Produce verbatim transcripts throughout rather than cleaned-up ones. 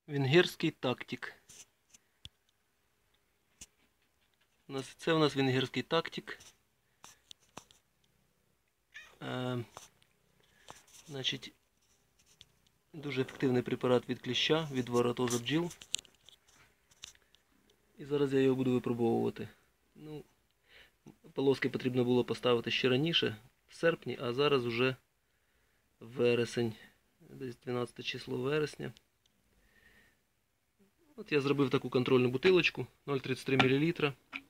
Венгерський тактик. Це у нас венгерський тактик. Е, значить, дуже ефективний препарат від кліща, від воротоза бджіл. І зараз я його буду випробовувати. Ну, полоски потрібно було поставити ще раніше, в серпні, а зараз вже вересень, десь дванадцяте число вересня. От я зробив таку контрольну бутилочку, нуль цілих тридцять три мілілітра.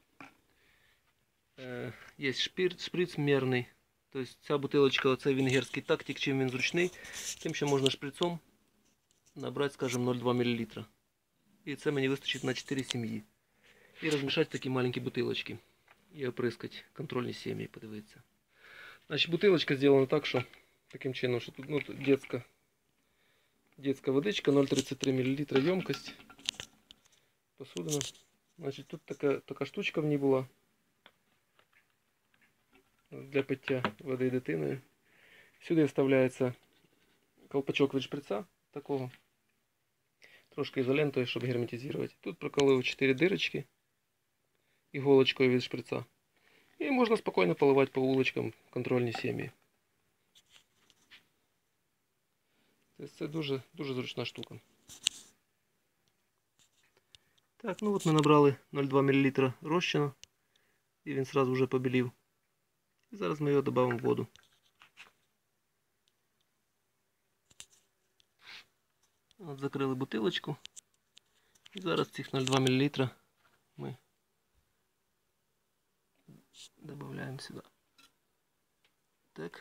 Е, є шприц, шприц мерний. Тобто ця бутилочка, оцей венгерський тактик, чим він зручний, тим, що можна шприцом набрати, скажімо, нуль цілих два мілілітра. І це мені вистачить на чотири сім'ї. І розмішати такі маленькі бутилочки. І оприскати контрольні сім'ї, подивитися. Значить, бутилочка зроблена так, що таким чином, що тут ну, детська, детська водичка, нуль цілих тридцять три мілілітра ємкость. Посудина. Значить, тут така, така штучка в ній була. Для пиття води дитиною. Сюди вставляється колпачок від шприца такого. Трошки ізолентою, щоб герметизувати. Тут проколив чотири дирочки іголочкою від шприца. І можна спокійно поливати по вуличкам контрольні сім'ї. Це дуже, дуже зручна штука. Так, ну от ми набрали нуль цілих два мілілітра розчину. І він одразу вже побілів. І зараз ми його додамо в воду. От закрили бутилочку. І зараз цих нуль цілих два мілілітра ми додаємо сюди. Так.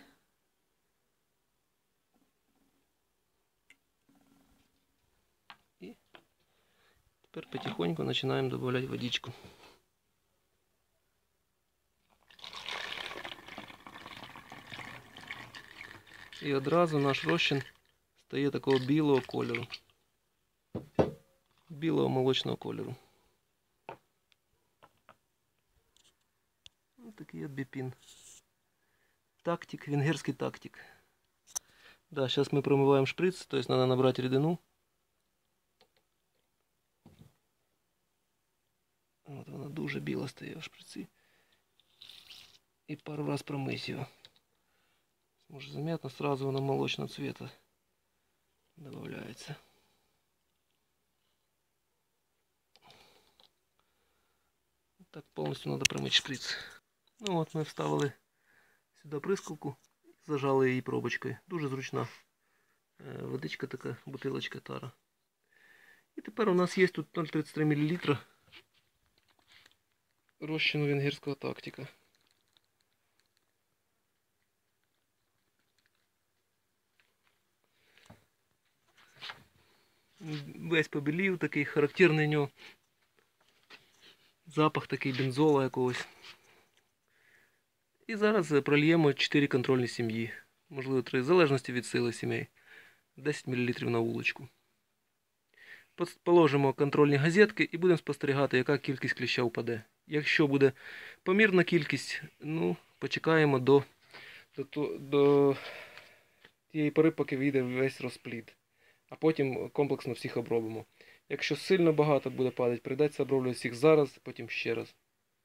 І тепер потихоньку починаємо додавати водичку. І одразу наш розчин стає такого білого кольору. Білого молочного кольору. Ось такий от біпін. Тактик, венгерський тактик. Да, зараз ми промиваємо шприц, тобто треба набрати рідину. От вона дуже біла стає в шприці. І пару раз промить його. Может заметно, сразу она молочного цвета добавляется. Так полностью надо промыть шприц. Ну от ми вставили сюди прискалку, зажали її пробочкою. Дуже зручна водичка така, бутилочка тара. І тепер у нас є тут нуль цілих тридцять три мілілітра розчину венгерського тактика. Весь побілів, такий характерний у нього запах такий бензола якогось. І зараз прольємо чотири контрольні сім'ї, можливо три, в залежності від сили сімей. десять мілілітрів на вуличку. Положимо контрольні газетки і будемо спостерігати, яка кількість кліща впаде. Якщо буде помірна кількість, ну, почекаємо до, до, до тієї пори, поки вийде весь розплід. А потім комплексно всіх обробимо. Якщо сильно багато буде падати, прийдеться оброблювати всіх зараз, потім ще раз.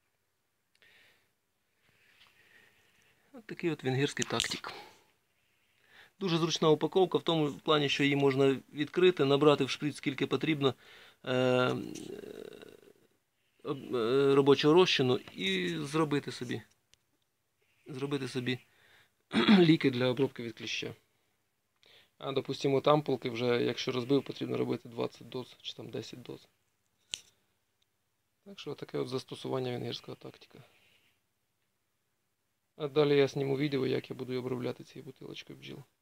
Ось такий от венгерський тактик. Дуже зручна упаковка в тому плані, що її можна відкрити, набрати в шприц скільки потрібно е робочого розчину і зробити собі, зробити собі ліки для обробки від кліща. А, допустимо, от ампулки вже, якщо розбив, потрібно робити двадцять доз, чи там десять доз. Так що таке от застосування венгерського тактика. А далі я зніму відео, як я буду обробляти цією бутилочкою бджіл.